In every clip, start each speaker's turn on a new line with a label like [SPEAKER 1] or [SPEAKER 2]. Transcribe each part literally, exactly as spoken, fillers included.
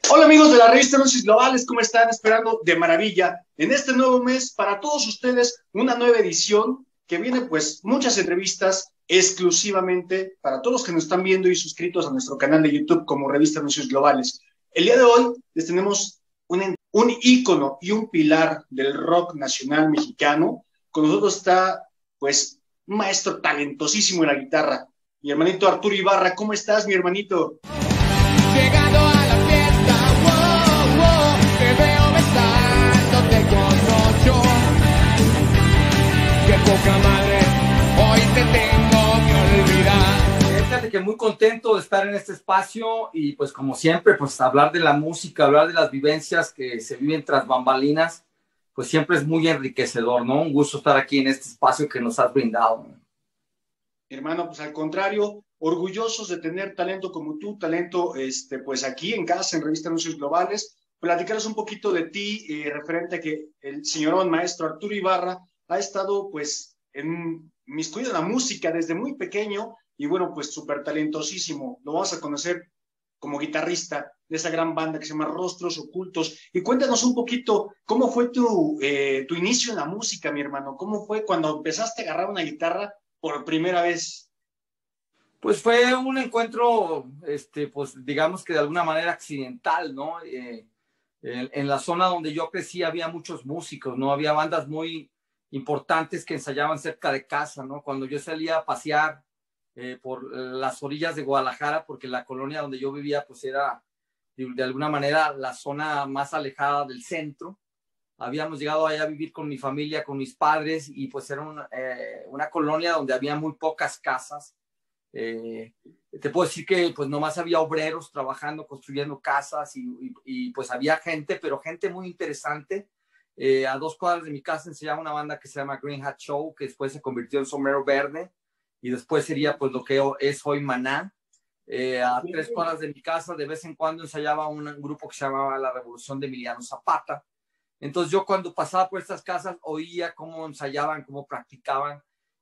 [SPEAKER 1] Hola amigos de la revista Anuncios Globales, ¿cómo están? Esperando de maravilla en este nuevo mes para todos ustedes una nueva edición que viene pues muchas entrevistas exclusivamente para todos los que nos están viendo y suscritos a nuestro canal de YouTube como Revista Anuncios Globales. El día de hoy les tenemos un, un ícono y un pilar del rock nacional mexicano. Con nosotros está pues un maestro talentosísimo en la guitarra, mi hermanito Arturo Ibarra. ¿Cómo estás, mi hermanito?
[SPEAKER 2] Llegando a la fiesta, wow, wow, te veo besándote con ocho. Qué poca madre, hoy te tengo que olvidar.
[SPEAKER 3] Fíjate que muy contento de estar en este espacio y pues como siempre, pues hablar de la música, hablar de las vivencias que se viven tras bambalinas, pues siempre es muy enriquecedor, ¿no? Un gusto estar aquí en este espacio que nos has brindado, ¿no?
[SPEAKER 1] Hermano, pues al contrario, orgullosos de tener talento como tú, talento este, pues aquí en casa, en Revista Anuncios Globales. Platicaros un poquito de ti, eh, referente a que el señorón maestro Arturo Ibarra ha estado pues en miscuido en la música desde muy pequeño y bueno, pues súper talentosísimo. Lo vamos a conocer como guitarrista de esa gran banda que se llama Rostros Ocultos. Y cuéntanos un poquito, ¿cómo fue tu, eh, tu inicio en la música, mi hermano? ¿Cómo fue cuando empezaste a agarrar una guitarra por primera vez?
[SPEAKER 3] Pues fue un encuentro, este, pues digamos que de alguna manera accidental, ¿no? Eh, en, en la zona donde yo crecí había muchos músicos, ¿no? Había bandas muy importantes que ensayaban cerca de casa, ¿no? Cuando yo salía a pasear eh, por las orillas de Guadalajara, porque la colonia donde yo vivía, pues era de, de alguna manera la zona más alejada del centro. Habíamos llegado allá a vivir con mi familia, con mis padres, y pues era una, eh, una colonia donde había muy pocas casas. Eh, te puedo decir que pues nomás había obreros trabajando, construyendo casas y, y, y pues había gente, pero gente muy interesante. Eh, a dos cuadras de mi casa ensayaba una banda que se llama Green Hat Show, que después se convirtió en Sombrero Verde y después sería pues lo que es hoy Maná. Eh, a tres cuadras de mi casa de vez en cuando ensayaba un, un grupo que se llamaba La Revolución de Emiliano Zapata. Entonces yo cuando pasaba por estas casas oía cómo ensayaban, cómo practicaban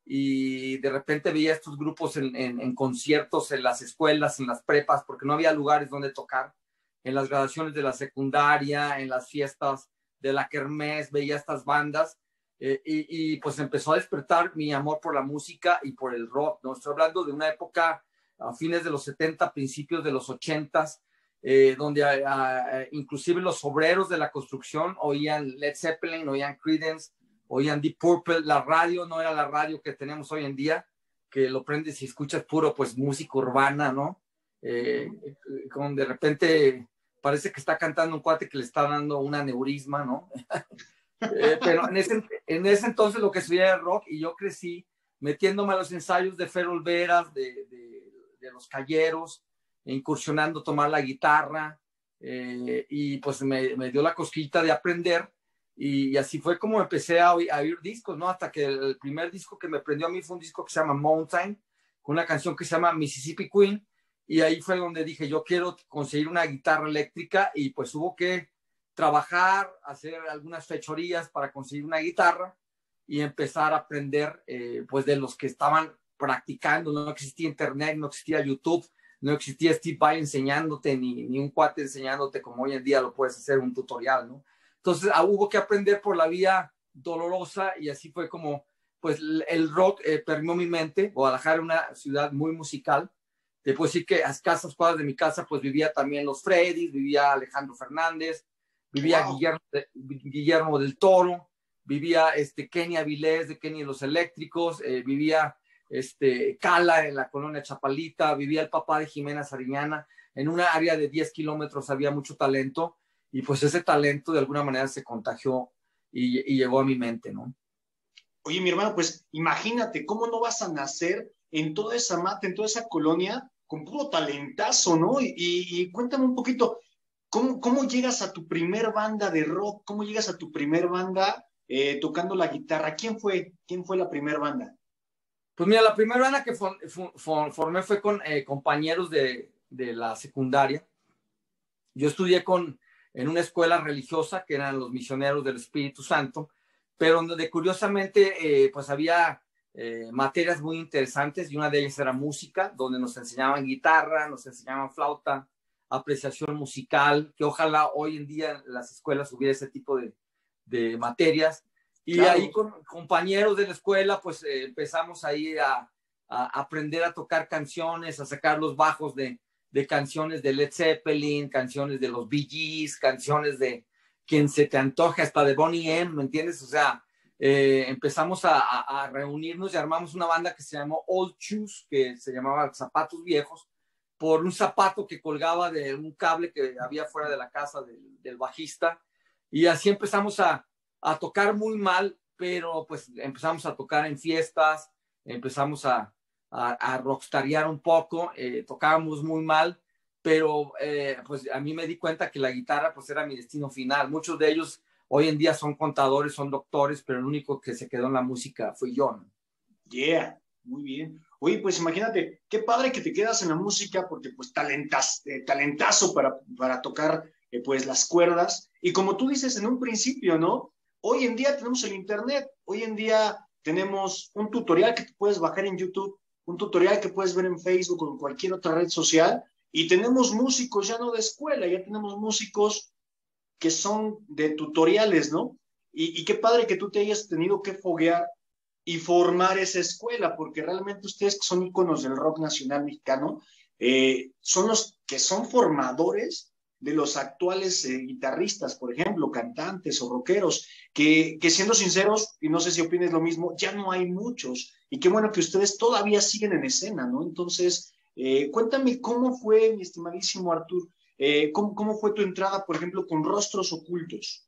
[SPEAKER 3] y de repente veía estos grupos en, en, en conciertos, en las escuelas, en las prepas, porque no había lugares donde tocar, en las graduaciones de la secundaria, en las fiestas de la kermés, veía estas bandas eh, y, y pues empezó a despertar mi amor por la música y por el rock, ¿no? Estoy hablando de una época a fines de los setenta, principios de los ochenta, Eh, donde uh, inclusive los obreros de la construcción oían Led Zeppelin, oían Creedence, oían Deep Purple. La radio no era la radio que tenemos hoy en día, que lo prendes y escuchas puro pues música urbana, ¿no? Eh, con de repente parece que está cantando un cuate que le está dando un aneurisma, ¿no? eh, pero en ese, en ese entonces lo que se veía era rock y yo crecí metiéndome a los ensayos de Fer Olveras, de, de, de Los Calleros, incursionando, tomar la guitarra eh, y pues me, me dio la cosquillita de aprender y, y así fue como empecé a oír, a oír discos, ¿no? Hasta que el primer disco que me prendió a mí fue un disco que se llama Mountain, con una canción que se llama Mississippi Queen, y ahí fue donde dije yo quiero conseguir una guitarra eléctrica y pues hubo que trabajar, hacer algunas fechorías para conseguir una guitarra y empezar a aprender eh, pues de los que estaban practicando. No existía internet, no existía YouTube, no existía Steve Vai enseñándote, ni, ni un cuate enseñándote como hoy en día lo puedes hacer un tutorial, ¿no? Entonces ah, hubo que aprender por la vía dolorosa y así fue como pues el rock eh, permeó mi mente. Guadalajara era una ciudad muy musical. Te puedo decir que a escasas cuadras de mi casa pues vivía también los Freddys, vivía Alejandro Fernández, vivía wow. Guillermo, Guillermo del Toro, vivía este, Kenny Avilés de Kenny y los Eléctricos, eh, vivía este, Cala en la colonia Chapalita, vivía el papá de Jimena Sariñana. En una área de diez kilómetros había mucho talento y pues ese talento de alguna manera se contagió y, y llegó a mi mente, ¿no?
[SPEAKER 1] Oye, mi hermano, pues imagínate cómo no vas a nacer en toda esa mata, en toda esa colonia con puro talentazo, ¿no? Y, y, y cuéntame un poquito, ¿cómo, ¿cómo llegas a tu primer banda de rock? ¿Cómo llegas a tu primer banda eh, tocando la guitarra? ¿Quién fue? ¿Quién fue la primera banda?
[SPEAKER 3] Pues mira, la primera banda que for, for, formé fue con eh, compañeros de, de la secundaria. Yo estudié con, en una escuela religiosa que eran los misioneros del Espíritu Santo, pero donde curiosamente eh, pues había eh, materias muy interesantes y una de ellas era música, donde nos enseñaban guitarra, nos enseñaban flauta, apreciación musical, que ojalá hoy en día en las escuelas hubiera ese tipo de, de materias. Y claro, ahí con compañeros de la escuela, pues eh, empezamos ahí a, a aprender a tocar canciones, a sacar los bajos de, de canciones de Led Zeppelin, canciones de los Bee Gees, canciones de quien se te antoje, hasta de Boney M, ¿me entiendes? O sea, eh, empezamos a, a, a reunirnos y armamos una banda que se llamó Old Shoes, que se llamaba Zapatos Viejos, por un zapato que colgaba de un cable que había fuera de la casa del, del bajista. Y así empezamos a, a tocar muy mal, pero pues empezamos a tocar en fiestas, empezamos a, a, a rockstarear un poco, eh, tocábamos muy mal, pero eh, pues a mí me di cuenta que la guitarra pues era mi destino final. Muchos de ellos hoy en día son contadores, son doctores, pero el único que se quedó en la música fui yo, ¿no?
[SPEAKER 1] Yeah, muy bien. Oye, pues imagínate, qué padre que te quedas en la música porque pues talentas, eh, talentazo para, para tocar eh, pues las cuerdas. Y como tú dices en un principio, ¿no? Hoy en día tenemos el internet, hoy en día tenemos un tutorial que te puedes bajar en YouTube, un tutorial que puedes ver en Facebook o en cualquier otra red social, y tenemos músicos ya no de escuela, ya tenemos músicos que son de tutoriales, ¿no? Y, y qué padre que tú te hayas tenido que foguear y formar esa escuela, porque realmente ustedes que son íconos del rock nacional mexicano, eh, son los que son formadores de los actuales eh, guitarristas, por ejemplo, cantantes o rockeros, que, que siendo sinceros, y no sé si opines lo mismo, ya no hay muchos, y qué bueno que ustedes todavía siguen en escena, ¿no? Entonces, eh, cuéntame cómo fue, mi estimadísimo Artur, eh, cómo, cómo fue tu entrada, por ejemplo, con Rostros Ocultos.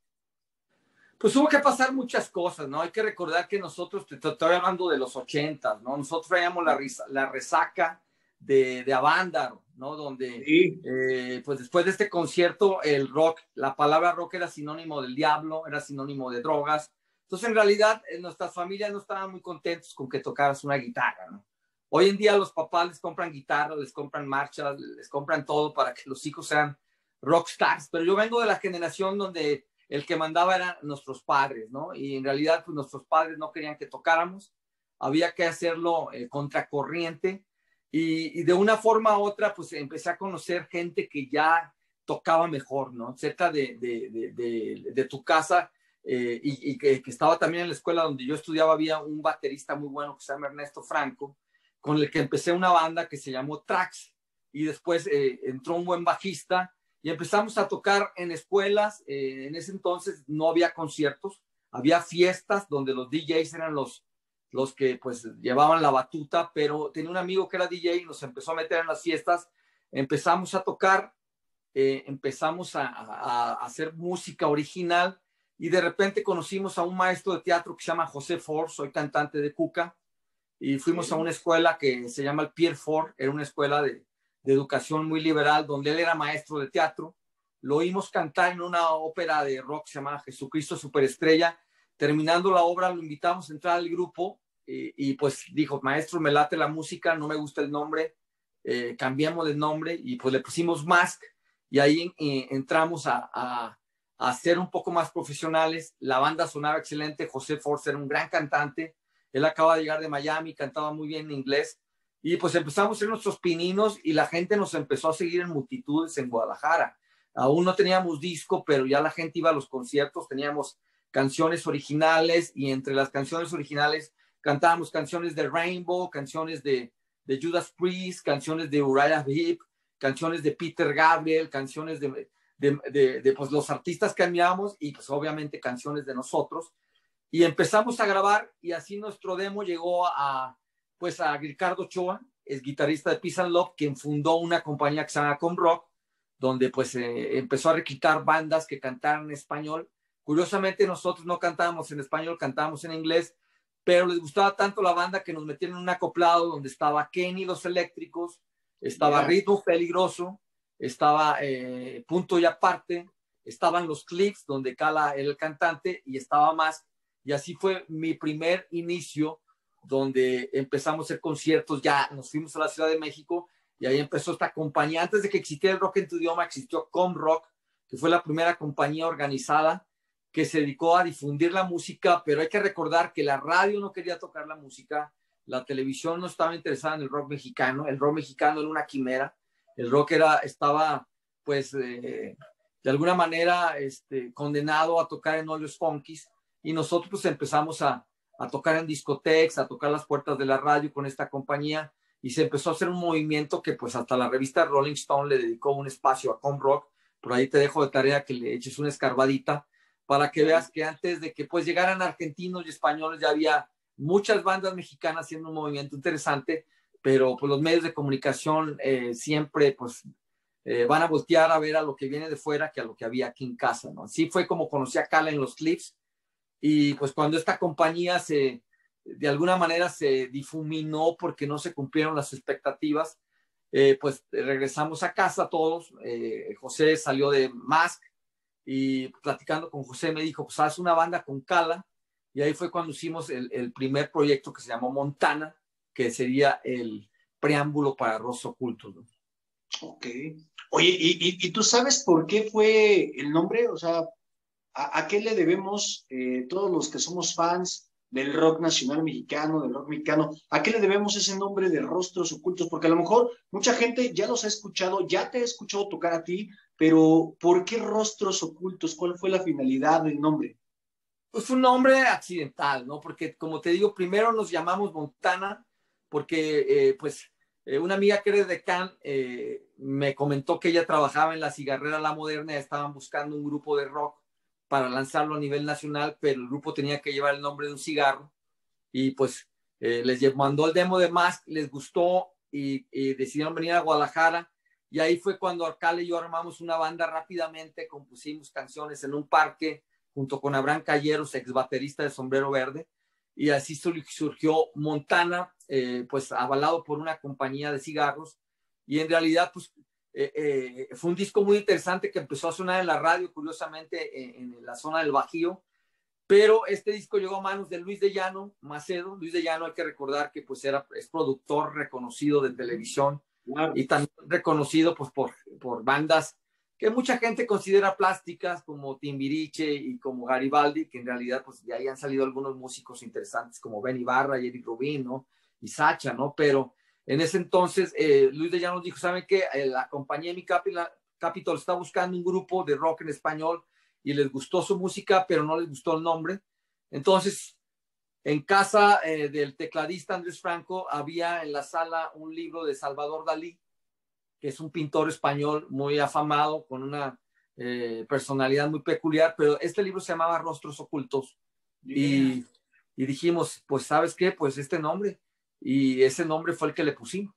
[SPEAKER 3] Pues hubo que pasar muchas cosas, ¿no? Hay que recordar que nosotros, te estoy hablando de los ochentas, ¿no? Nosotros traíamos la, la resaca de, de Avándaro, ¿no? Donde, sí. eh, pues después de este concierto, el rock, la palabra rock era sinónimo del diablo, era sinónimo de drogas. Entonces, en realidad, en nuestras familias no estaban muy contentos con que tocaras una guitarra, ¿no? Hoy en día los papás les compran guitarras, les compran marchas, les compran todo para que los hijos sean rockstars. Pero yo vengo de la generación donde el que mandaba eran nuestros padres, ¿no? Y en realidad, pues nuestros padres no querían que tocáramos, había que hacerlo eh, contracorriente, y, y de una forma u otra, pues empecé a conocer gente que ya tocaba mejor, ¿no? Cerca de, de, de, de, de tu casa, eh, y, y que, que estaba también en la escuela donde yo estudiaba, había un baterista muy bueno que se llama Ernesto Franco, con el que empecé una banda que se llamó Trax, y después eh, entró un buen bajista, y empezamos a tocar en escuelas. Eh, en ese entonces no había conciertos, había fiestas donde los D Js eran los, los que pues llevaban la batuta, pero tenía un amigo que era D J y nos empezó a meter en las fiestas, empezamos a tocar, eh, empezamos a, a, a hacer música original, y de repente conocimos a un maestro de teatro que se llama José Ford, soy cantante de Cuca, y fuimos sí. a una escuela que se llama el Pier Ford, era una escuela de de educación muy liberal, donde él era maestro de teatro. Lo oímos cantar en una ópera de rock que se llama Jesucristo Superestrella. Terminando la obra, lo invitamos a entrar al grupo, y, y pues dijo, maestro, me late la música, no me gusta el nombre, eh, cambiamos de nombre, y pues le pusimos Mask, y ahí eh, entramos a, a, a ser un poco más profesionales. La banda sonaba excelente, José Ford era un gran cantante, él acaba de llegar de Miami, cantaba muy bien en inglés, y pues empezamos a hacer nuestros pininos, y la gente nos empezó a seguir en multitudes en Guadalajara. Aún no teníamos disco, pero ya la gente iba a los conciertos, teníamos canciones originales, y entre las canciones originales cantábamos canciones de Rainbow, canciones de, de Judas Priest, canciones de Uriah Heep, canciones de Peter Gabriel, canciones de, de, de, de pues, los artistas que admirábamos, y pues obviamente canciones de nosotros. Y empezamos a grabar, y así nuestro demo llegó a pues a Ricardo Ochoa, es guitarrista de Peace and Love, quien fundó una compañía que se llama Com Rock, donde pues eh, empezó a reclutar bandas que cantaran en español. Curiosamente nosotros no cantábamos en español, cantábamos en inglés, pero les gustaba tanto la banda que nos metieron en un acoplado donde estaba Kenny Los Eléctricos, estaba yeah. Ritmo Peligroso, estaba eh, Punto y Aparte, estaban los Clips, donde Cala era el cantante, y estaba más, y así fue mi primer inicio, donde empezamos a hacer conciertos. Ya nos fuimos a la Ciudad de México, y ahí empezó esta compañía. Antes de que existiera el rock en tu idioma, existió Com Rock, que fue la primera compañía organizada que se dedicó a difundir la música, pero hay que recordar que la radio no quería tocar la música, la televisión no estaba interesada en el rock mexicano, el rock mexicano era una quimera, el rock era, estaba pues eh, de alguna manera este, condenado a tocar en Olios Funkies, y nosotros pues empezamos a, a tocar en discotecas, a tocar las puertas de la radio con esta compañía, y se empezó a hacer un movimiento que pues hasta la revista Rolling Stone le dedicó un espacio a Com Rock. Por ahí te dejo de tarea que le eches una escarbadita para que veas que antes de que pues llegaran argentinos y españoles ya había muchas bandas mexicanas haciendo un movimiento interesante, pero pues los medios de comunicación eh, siempre pues eh, van a voltear a ver a lo que viene de fuera que a lo que había aquí en casa, ¿no? Así fue como conocí a Cala en los Clips, y pues cuando esta compañía se, de alguna manera se difuminó porque no se cumplieron las expectativas, eh, pues regresamos a casa todos. eh, José salió de Mask, y platicando con José me dijo, pues haz una banda con Cala, y ahí fue cuando hicimos el, el primer proyecto que se llamó Montana, que sería el preámbulo para Rostros Ocultos, ¿no?
[SPEAKER 1] Ok. Oye, ¿y, y, y tú sabes por qué fue el nombre? O sea, ¿a, a qué le debemos eh, todos los que somos fans del rock nacional mexicano, del rock mexicano, a qué le debemos ese nombre de Rostros Ocultos? Porque a lo mejor mucha gente ya los ha escuchado, ya te ha escuchado tocar a ti, pero ¿por qué Rostros Ocultos? ¿Cuál fue la finalidad del nombre?
[SPEAKER 3] Pues un nombre accidental, ¿no? Porque como te digo, primero nos llamamos Montana, porque eh, pues eh, una amiga que era de Can eh, me comentó que ella trabajaba en la cigarrera La Moderna, y estaban buscando un grupo de rock para lanzarlo a nivel nacional, pero el grupo tenía que llevar el nombre de un cigarro, y pues eh, les mandó el demo de Mask, les gustó, y, y decidieron venir a Guadalajara, y ahí fue cuando Arcala y yo armamos una banda rápidamente, compusimos canciones en un parque junto con Abraham Calleros, ex baterista de Sombrero Verde, y así surgió Montana, eh, pues avalado por una compañía de cigarros, y en realidad pues eh, eh, fue un disco muy interesante que empezó a sonar en la radio, curiosamente en, en la zona del Bajío, pero este disco llegó a manos de Luis de Llano Macedo. Luis de Llano, hay que recordar que pues era, es productor reconocido de televisión,
[SPEAKER 1] Claro.
[SPEAKER 3] y también reconocido pues por, por bandas que mucha gente considera plásticas, como Timbiriche y como Garibaldi, que en realidad pues de ahí han salido algunos músicos interesantes como Ben Ibarra y Eric Rubin, ¿no? Y Sacha, ¿no? Pero en ese entonces eh, Luis de Llano dijo, ¿saben qué? Eh, la compañía Mi Capitol está buscando un grupo de rock en español, y les gustó su música, pero no les gustó el nombre. Entonces, en casa eh, del tecladista Andrés Franco había en la sala un libro de Salvador Dalí, que es un pintor español muy afamado, con una eh, personalidad muy peculiar, pero este libro se llamaba Rostros Ocultos. Yeah. Y, y dijimos, pues, ¿sabes qué? Pues este nombre. Y ese nombre fue el que le pusimos.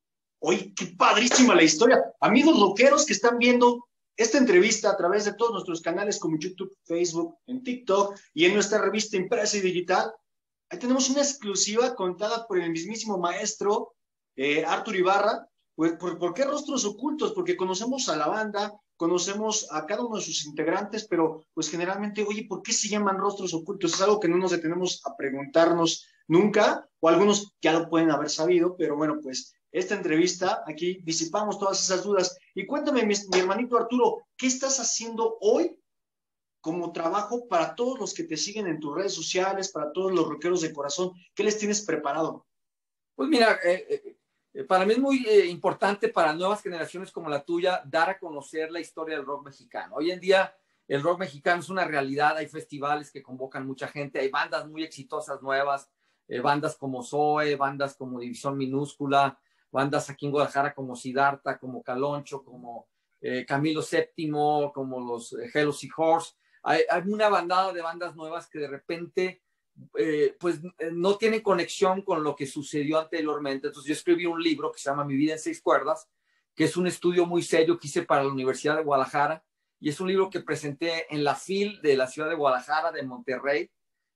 [SPEAKER 1] Oye, qué padrísima la historia. Amigos loqueros que están viendo esta entrevista a través de todos nuestros canales como YouTube, Facebook, en TikTok y en nuestra revista impresa y digital, ahí tenemos una exclusiva contada por el mismísimo maestro eh, Artur Ibarra. Pues, ¿por, ¿Por qué Rostros Ocultos? Porque conocemos a la banda, conocemos a cada uno de sus integrantes, pero pues generalmente, oye, ¿por qué se llaman Rostros Ocultos? Es algo que no nos detenemos a preguntarnos nunca, o algunos ya lo pueden haber sabido, pero bueno, pues esta entrevista, aquí disipamos todas esas dudas. Y cuéntame, mi, mi hermanito Arturo, ¿qué estás haciendo hoy como trabajo para todos los que te siguen en tus redes sociales, para todos los rockeros de corazón? ¿Qué les tienes preparado?
[SPEAKER 3] Pues mira, eh, eh, para mí es muy eh, importante para nuevas generaciones como la tuya dar a conocer la historia del rock mexicano. Hoy en día el rock mexicano es una realidad, hay festivales que convocan mucha gente, hay bandas muy exitosas nuevas, eh, bandas como Zoe, bandas como División Minúscula, bandas aquí en Guadalajara como Siddhartha, como Caloncho, como eh, Camilo Séptimo, como los eh, Hello Seahorse. Hay, hay una bandada de bandas nuevas que de repente eh, pues eh, no tienen conexión con lo que sucedió anteriormente. Entonces yo escribí un libro que se llama Mi vida en seis cuerdas, que es un estudio muy serio que hice para la Universidad de Guadalajara, y es un libro que presenté en la F I L de la ciudad de Guadalajara, de Monterrey,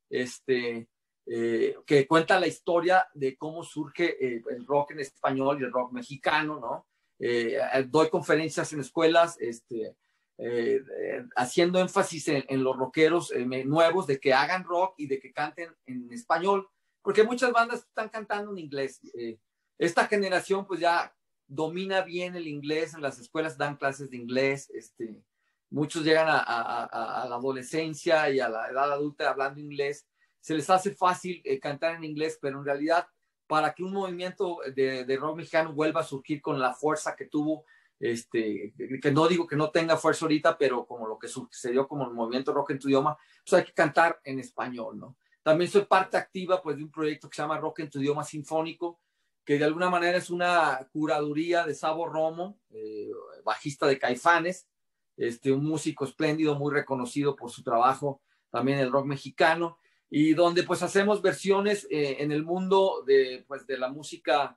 [SPEAKER 3] este, eh, que cuenta la historia de cómo surge eh, el rock en español y el rock mexicano, ¿no? Eh, doy conferencias en escuelas, este, eh, eh, haciendo énfasis en, en los rockeros eh, nuevos, de que hagan rock y de que canten en español, porque muchas bandas están cantando en inglés. Eh, esta generación pues ya domina bien el inglés, en las escuelas dan clases de inglés, este, muchos llegan a, a, a, a la adolescencia y a la edad adulta hablando inglés, se les hace fácil eh, cantar en inglés, pero en realidad para que un movimiento de, de rock mexicano vuelva a surgir con la fuerza que tuvo este, que no digo que no tenga fuerza ahorita, pero como lo que sucedió como el movimiento Rock en tu idioma, pues hay que cantar en español, ¿no? También soy parte activa pues de un proyecto que se llama Rock en tu idioma sinfónico, que de alguna manera es una curaduría de Sabo Romo, eh, bajista de Caifanes, este, un músico espléndido, muy reconocido por su trabajo también en el rock mexicano, y donde pues hacemos versiones eh, en el mundo de, pues, de la música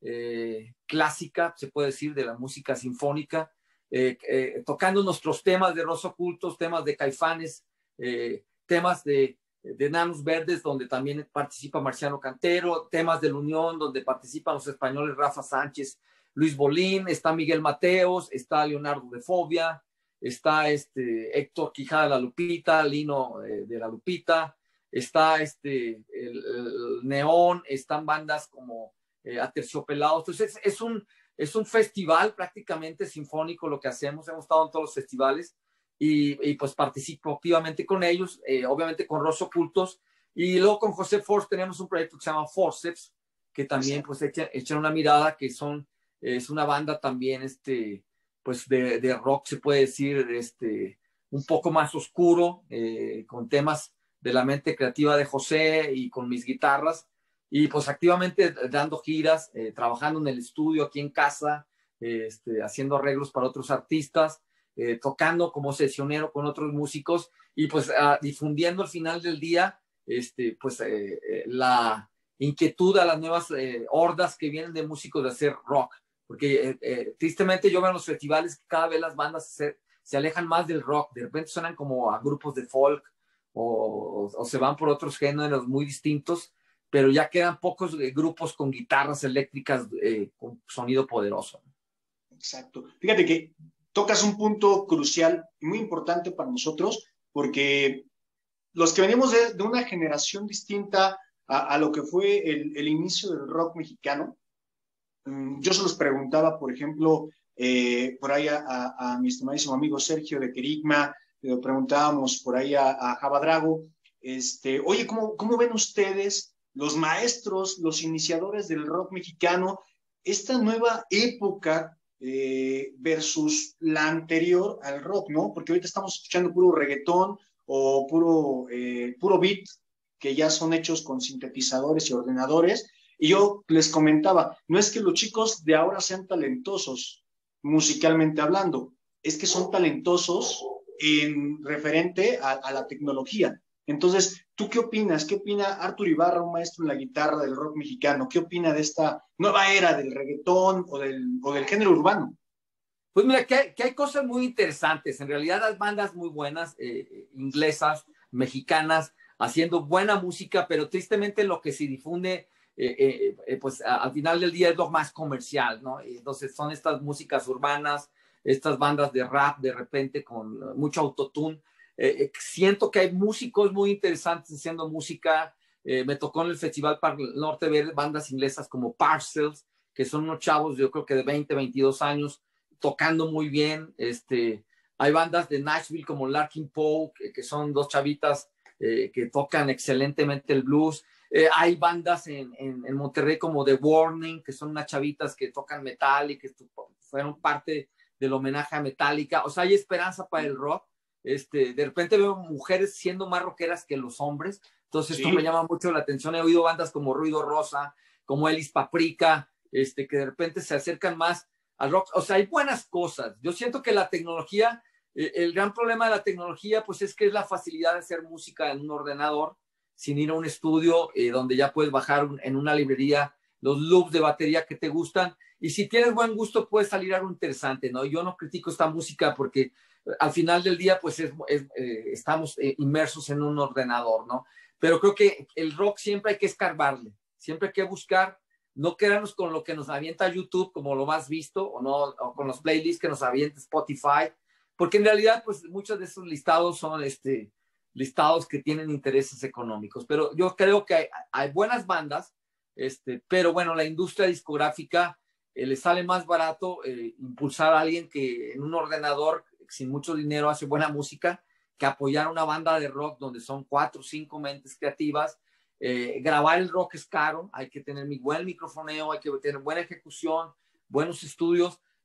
[SPEAKER 3] eh, clásica, se puede decir, de la música sinfónica, eh, eh, tocando nuestros temas de Los Ocultos, temas de Caifanes, eh, temas de de Nanos Verdes, donde también participa Marciano Cantero, temas de la Unión, donde participan los españoles Rafa Sánchez, Luis Bolín, está Miguel Mateos, está Leonardo de Fobia, está este Héctor Quijada La Lupita, Lino eh, de La Lupita, está este el, el Neón, están bandas como eh, Aterciopelados. Entonces es, es, un, es un festival prácticamente sinfónico lo que hacemos, hemos estado en todos los festivales. Y, y pues participo activamente con ellos, eh, obviamente con Los Ocultos, y luego con José Force tenemos un proyecto que se llama Forceps, que también pues echan echa una mirada, que son, eh, es una banda también, este, pues de, de rock, se puede decir, este, un poco más oscuro, eh, con temas de la mente creativa de José y con mis guitarras, y pues activamente dando giras, eh, trabajando en el estudio aquí en casa, eh, este, haciendo arreglos para otros artistas, Eh, tocando como sesionero con otros músicos y pues uh, difundiendo al final del día este, pues, eh, eh, la inquietud a las nuevas eh, hordas que vienen de músicos de hacer rock. Porque eh, eh, tristemente yo veo en los festivales que cada vez las bandas se, se alejan más del rock, de repente suenan como a grupos de folk o, o, o se van por otros géneros muy distintos, pero ya quedan pocos eh, grupos con guitarras eléctricas eh, con sonido poderoso.
[SPEAKER 1] Exacto. Fíjate que tocas un punto crucial y muy importante para nosotros, porque los que venimos de, de una generación distinta a, a lo que fue el, el, inicio del rock mexicano, um, yo se los preguntaba, por ejemplo, eh, por ahí a, a, a mi estimadísimo amigo Sergio de Querigma, le preguntábamos por ahí a, a Java Drago, este, oye, ¿cómo, ¿cómo ven ustedes, los maestros, los iniciadores del rock mexicano, esta nueva época Eh, versus la anterior al rock, ¿no? Porque ahorita estamos escuchando puro reggaetón o puro, eh, puro beat que ya son hechos con sintetizadores y ordenadores. Y yo les comentaba, no es que los chicos de ahora sean talentosos musicalmente hablando, es que son talentosos en referente a, a la tecnología. Entonces, ¿tú qué opinas? ¿Qué opina Artur Ibarra, un maestro en la guitarra del rock mexicano? ¿Qué opina de esta nueva era del reggaetón o del, o del género urbano?
[SPEAKER 3] Pues mira, que hay, que hay cosas muy interesantes. En realidad hay bandas muy buenas, eh, inglesas, mexicanas, haciendo buena música, pero tristemente lo que se difunde, eh, eh, eh, pues a, al final del día es lo más comercial, ¿no? Entonces son estas músicas urbanas, estas bandas de rap de repente con mucho autotune. Eh, siento que hay músicos muy interesantes haciendo música. Eh, me tocó en el Festival para el Norte ver bandas inglesas como Parcels, que son unos chavos, yo creo que de veinte, veintidós años, tocando muy bien. Este, hay bandas de Nashville como Larkin Poe, que, que son dos chavitas eh, que tocan excelentemente el blues. Eh, hay bandas en, en, en Monterrey como The Warning, que son unas chavitas que tocan metal y que fueron parte del homenaje a Metallica. O sea, hay esperanza para el rock. Este, de repente veo mujeres siendo más rockeras que los hombres, entonces esto sí me llama mucho la atención. He oído bandas como Ruido Rosa, como Elis Paprika, este, que de repente se acercan más al rock. O sea, hay buenas cosas. Yo siento que la tecnología, eh, el gran problema de la tecnología, pues es que es la facilidad de hacer música en un ordenador, sin ir a un estudio, eh, donde ya puedes bajar un, en una librería los loops de batería que te gustan, y si tienes buen gusto puede salir algo interesante, ¿no? Yo no critico esta música porque al final del día, pues es, es, eh, estamos eh, inmersos en un ordenador, ¿no? Pero creo que el rock siempre hay que escarbarle, siempre hay que buscar, no quedarnos con lo que nos avienta YouTube como lo más visto, o, no, o con los playlists que nos avienta Spotify, porque en realidad, pues muchos de esos listados son este, listados que tienen intereses económicos. Pero yo creo que hay, hay buenas bandas, este, pero bueno, la industria discográfica eh, le sale más barato eh, impulsar a alguien que en un ordenador sin mucho dinero hace buena música, que apoyar una banda de rock donde son cuatro o cinco mentes creativas. Eh, grabar el rock es caro, hay que tener buen microfoneo, hay que tener buena ejecución, buenos estudios,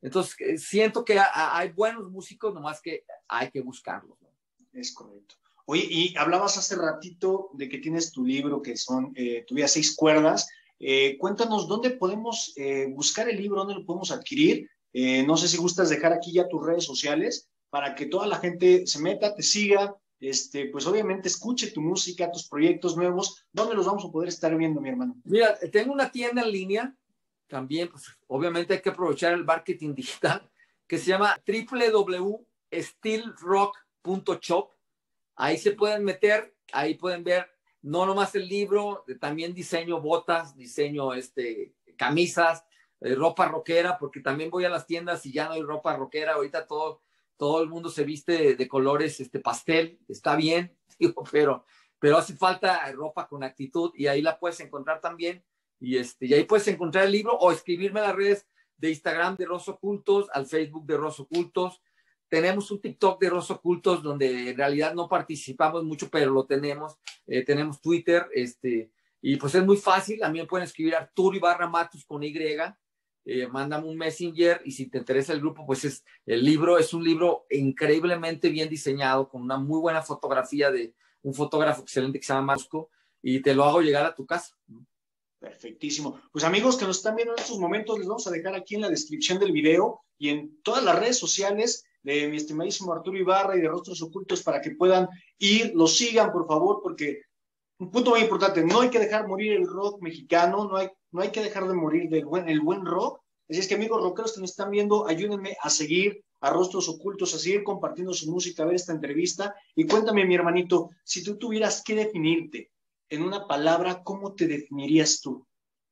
[SPEAKER 3] Entonces, eh, siento que a, hay buenos músicos, nomás que hay que buscarlos, ¿no?
[SPEAKER 1] Es correcto. Oye, y hablabas hace ratito de que tienes tu libro, que son eh, Tu vida seis cuerdas. Eh, cuéntanos dónde podemos eh, buscar el libro, dónde lo podemos adquirir. Eh, no sé si gustas dejar aquí ya tus redes sociales para que toda la gente se meta, te siga, este, pues obviamente escuche tu música, tus proyectos nuevos. ¿Dónde los vamos a poder estar viendo, mi hermano?
[SPEAKER 3] Mira, tengo una tienda en línea, también, pues, obviamente hay que aprovechar el marketing digital, que se llama doble u doble u doble u punto steel rock punto shop. Ahí se pueden meter, ahí pueden ver no nomás el libro, también diseño botas, diseño este, camisas, eh, ropa rockera, porque también voy a las tiendas y ya no hay ropa rockera. Ahorita todo, todo el mundo se viste de, de colores este, pastel, está bien, digo, pero, pero hace falta ropa con actitud y ahí la puedes encontrar también. Y, este, y ahí puedes encontrar el libro o escribirme a las redes de Instagram de Rosso Cultos, al Facebook de Rosso Cultos. Tenemos un TikTok de Rosso Cultos donde en realidad no participamos mucho, pero lo tenemos. Eh, tenemos Twitter, este, y pues es muy fácil. También pueden escribir Arturo Ibarra Matus con Y. Eh, mándame un Messenger y si te interesa el grupo, pues es el libro. Es un libro increíblemente bien diseñado con una muy buena fotografía de un fotógrafo excelente que se llama Marco y te lo hago llegar a tu casa.
[SPEAKER 1] Perfectísimo. Pues amigos que nos están viendo en estos momentos, les vamos a dejar aquí en la descripción del video y en todas las redes sociales de mi estimadísimo Arturo Ibarra y de Rostros Ocultos para que puedan ir, lo sigan por favor, porque un punto muy importante, no hay que dejar morir el rock mexicano, no hay, no hay que dejar de morir del buen, el buen rock. Así es que amigos rockeros que nos están viendo, ayúdenme a seguir a Rostros Ocultos, a seguir compartiendo su música, a ver esta entrevista y cuéntame mi hermanito, si tú tuvieras que definirte en una palabra, ¿cómo te definirías tú?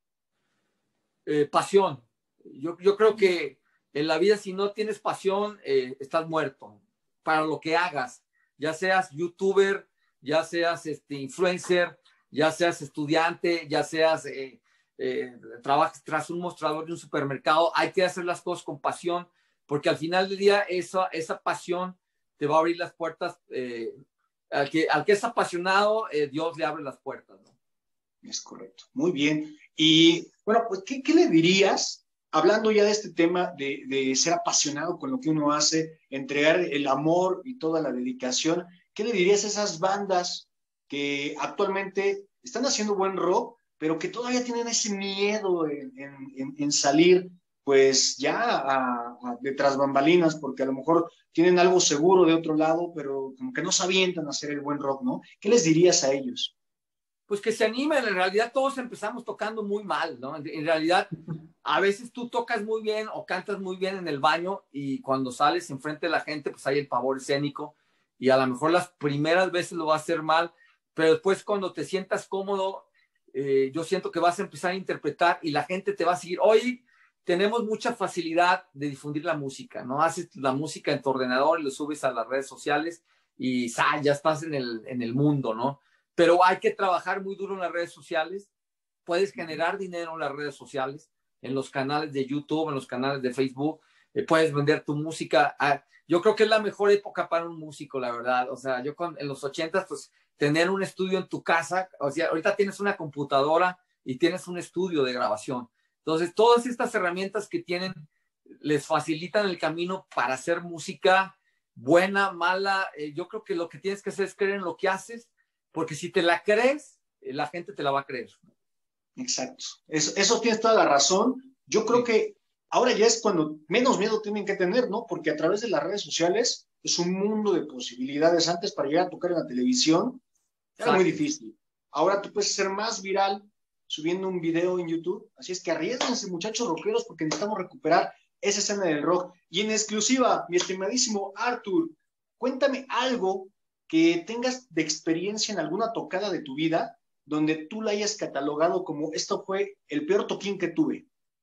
[SPEAKER 3] Eh, pasión. Yo, yo creo que en la vida si no tienes pasión, eh, estás muerto para lo que hagas, ya seas youtuber, ya seas este, influencer, ya seas estudiante, ya seas eh, eh, trabajas tras un mostrador de un supermercado, hay que hacer las cosas con pasión, porque al final del día esa, esa pasión te va a abrir las puertas. Eh, al, que, al que es apasionado, eh, Dios le abre las puertas, ¿no?
[SPEAKER 1] Es correcto. Muy bien. Y bueno, pues, ¿qué, qué le dirías, hablando ya de este tema de, de ser apasionado con lo que uno hace, entregar el amor y toda la dedicación? ¿Qué le dirías a esas bandas que actualmente están haciendo buen rock, pero que todavía tienen ese miedo en, en, en salir, pues ya a, a, de tras bambalinas, porque a lo mejor tienen algo seguro de otro lado, pero como que no se avientan a hacer el buen rock, ¿no? ¿Qué les dirías a ellos?
[SPEAKER 3] Pues que se animen. En realidad todos empezamos tocando muy mal, ¿no? En realidad a veces tú tocas muy bien o cantas muy bien en el baño y cuando sales enfrente de la gente pues hay el pavor escénico y a lo mejor las primeras veces lo vas a hacer mal, pero después cuando te sientas cómodo, eh, yo siento que vas a empezar a interpretar y la gente te va a seguir. Hoy tenemos mucha facilidad de difundir la música, ¿no? Haces la música en tu ordenador y lo subes a las redes sociales y ¡sa! Ya estás en el, en el mundo, ¿no? Pero hay que trabajar muy duro en las redes sociales. Puedes generar dinero en las redes sociales, en los canales de YouTube, en los canales de Facebook. Eh, puedes vender tu música. Ah, yo creo que es la mejor época para un músico, la verdad. O sea, yo con, en los ochentas, pues, tener un estudio en tu casa. O sea, ahorita tienes una computadora y tienes un estudio de grabación. Entonces, todas estas herramientas que tienen les facilitan el camino para hacer música buena, mala. Eh, yo creo que lo que tienes que hacer es creer en lo que haces, porque si te la crees, la gente te la va a creer.
[SPEAKER 1] Exacto. Eso, eso tienes toda la razón. Yo creo sí. que ahora ya es cuando menos miedo tienen que tener, ¿no? Porque a través de las redes sociales es un mundo de posibilidades. Antes, para llegar a tocar en la televisión, era Exacto. muy difícil. Ahora tú puedes ser más viral subiendo un video en YouTube. Así es que arriesguense, muchachos rockeros, porque necesitamos recuperar esa escena del rock. Y en exclusiva, mi estimadísimo Artur, cuéntame algo que tengas de experiencia en alguna tocada de tu vida donde tú la hayas catalogado como esto fue el peor toquín que tuve.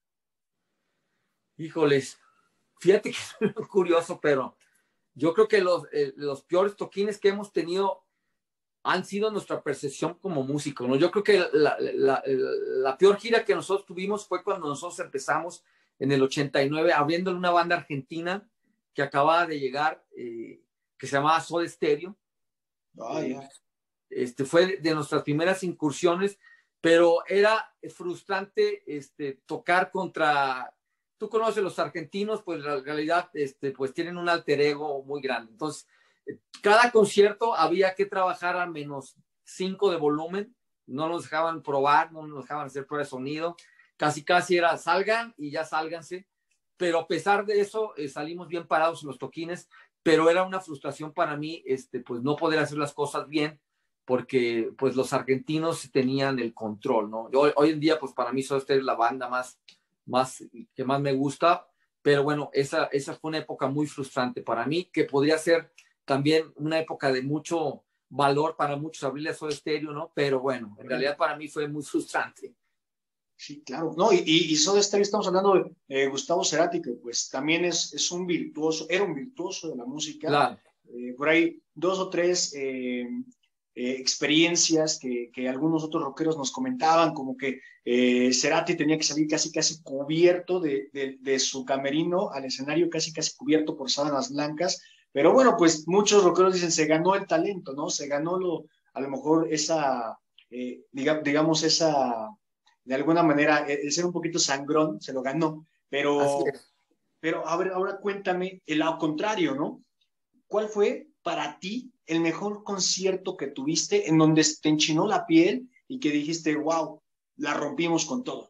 [SPEAKER 3] Híjoles, fíjate que es muy curioso, pero yo creo que los, eh, los peores toquines que hemos tenido han sido nuestra percepción como músicos, ¿no? Yo creo que la, la, la, la peor gira que nosotros tuvimos fue cuando nosotros empezamos en el ochenta y nueve abriéndole una banda argentina que acababa de llegar, eh, que se llamaba Soda Stereo.
[SPEAKER 1] Oh, yeah.
[SPEAKER 3] Este, fue de nuestras primeras incursiones, pero era frustrante este, tocar contra tú conoces los argentinos, pues en realidad este, pues tienen un alter ego muy grande. Entonces, cada concierto había que trabajar a menos cinco de volumen, no nos dejaban probar, no nos dejaban hacer prueba de sonido, casi casi era salgan y ya sálganse, pero a pesar de eso eh, salimos bien parados en los toquines, pero era una frustración para mí este, pues no poder hacer las cosas bien, porque pues los argentinos tenían el control, ¿no? Yo, hoy en día pues para mí Soda Stereo es la banda más, más, que más me gusta, pero bueno, esa, esa fue una época muy frustrante para mí, que podría ser también una época de mucho valor para muchos abrirle a Soda Stereo, ¿no? Pero bueno, en realidad para mí fue muy frustrante.
[SPEAKER 1] Sí, claro. No, y, y, y Soda Stereo, estamos hablando de eh, Gustavo Cerati, que pues también es, es un virtuoso, era un virtuoso de la música.
[SPEAKER 3] Claro.
[SPEAKER 1] Eh, por ahí dos o tres eh, eh, experiencias que, que algunos otros rockeros nos comentaban, como que eh, Cerati tenía que salir casi casi cubierto de, de, de su camerino al escenario, casi casi cubierto por sábanas blancas. Pero bueno, pues muchos rockeros dicen, se ganó el talento, ¿no? Se ganó lo, a lo mejor esa, eh, diga, digamos, esa, de alguna manera, el ser un poquito sangrón, se lo ganó. Pero, pero a ver, ahora cuéntame el lado contrario, ¿no? ¿Cuál fue para ti el mejor concierto que tuviste en donde te enchinó la piel y que dijiste, wow, la rompimos con todo?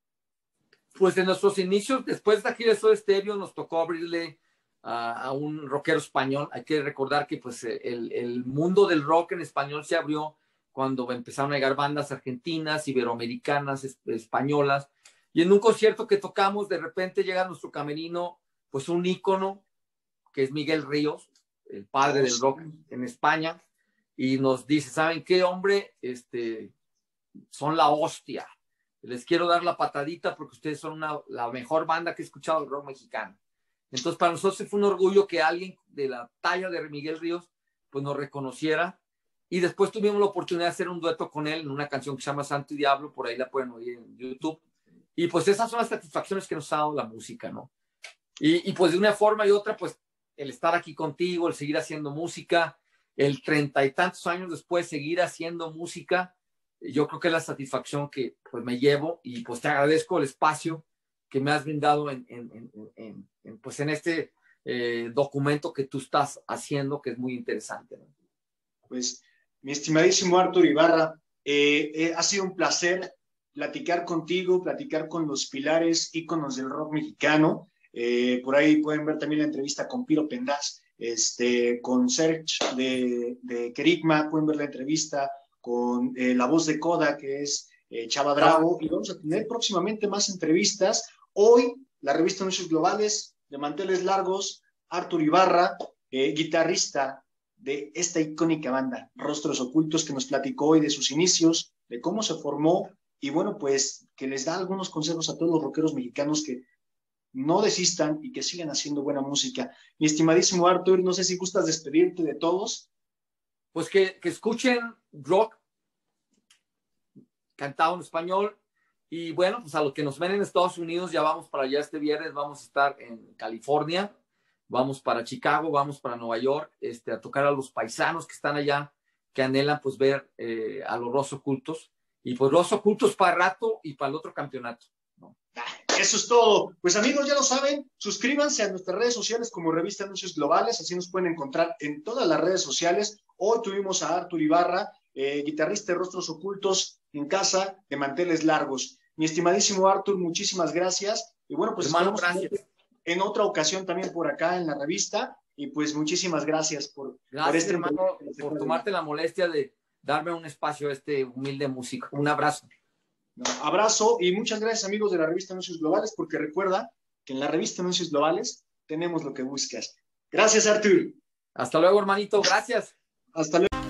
[SPEAKER 3] Pues en nuestros inicios, después de aquí de Soda Stereo, nos tocó abrirle a, a un rockero español. Hay que recordar que pues el, el mundo del rock en español se abrió cuando empezaron a llegar bandas argentinas, iberoamericanas, es, españolas, y en un concierto que tocamos, de repente llega a nuestro camerino, pues un ícono, que es Miguel Ríos, el padre del rock en España, y nos dice, ¿saben qué, hombre? Este, son la hostia. Les quiero dar la patadita porque ustedes son una, la mejor banda que he escuchado del rock mexicano. Entonces, para nosotros fue un orgullo que alguien de la talla de Miguel Ríos, pues nos reconociera. Y después tuvimos la oportunidad de hacer un dueto con él en una canción que se llama Santo y Diablo, por ahí la pueden oír en YouTube. Y pues esas son las satisfacciones que nos ha dado la música, ¿no? Y, y pues de una forma y otra, pues el estar aquí contigo, el seguir haciendo música, el treinta y tantos años después seguir haciendo música, yo creo que es la satisfacción que pues me llevo, y pues te agradezco el espacio que me has brindado en, en, en, en, en pues en este eh, documento que tú estás haciendo, que es muy interesante, ¿no?
[SPEAKER 1] Pues, mi estimadísimo Arturo Ibarra, eh, eh, ha sido un placer platicar contigo, platicar con los pilares, íconos del rock mexicano. Eh, por ahí pueden ver también la entrevista con Piro Pendaz, este, con Serge de, de Kerigma, pueden ver la entrevista con eh, la voz de Coda, que es eh, Chava Drago, y vamos a tener próximamente más entrevistas. Hoy, la revista Anuncios Globales, de manteles largos, Arturo Ibarra, eh, guitarrista de esta icónica banda, Rostros Ocultos, que nos platicó hoy de sus inicios, de cómo se formó, y bueno, pues que les da algunos consejos a todos los rockeros mexicanos que no desistan y que sigan haciendo buena música. Mi estimadísimo Artur, no sé si gustas despedirte de todos.
[SPEAKER 3] Pues que, que escuchen rock cantado en español, y bueno, pues a los que nos ven en Estados Unidos, ya vamos para allá este viernes, vamos a estar en California, vamos para Chicago, vamos para Nueva York, este, a tocar a los paisanos que están allá, que anhelan pues ver eh, a los Rostros Ocultos, y pues Rostros Ocultos para rato y para el otro campeonato, ¿no?
[SPEAKER 1] Eso es todo. Pues amigos, ya lo saben, suscríbanse a nuestras redes sociales como Revista Anuncios Globales, así nos pueden encontrar en todas las redes sociales. Hoy tuvimos a Arturo Ibarra, eh, guitarrista de Rostros Ocultos, en casa, de manteles largos. Mi estimadísimo Artur, muchísimas gracias. Y bueno, pues
[SPEAKER 3] hermano,
[SPEAKER 1] esperamos
[SPEAKER 3] gracias.
[SPEAKER 1] En otra ocasión también por acá en la revista. Y pues muchísimas gracias por,
[SPEAKER 3] gracias,
[SPEAKER 1] por este
[SPEAKER 3] hermano, por tomarte la molestia de darme un espacio a este humilde músico. Un abrazo.
[SPEAKER 1] No, abrazo y muchas gracias, amigos de la revista Anuncios Globales, porque recuerda que en la revista Anuncios Globales tenemos lo que buscas. Gracias, Artur.
[SPEAKER 3] Hasta luego, hermanito. Gracias.
[SPEAKER 1] Hasta luego.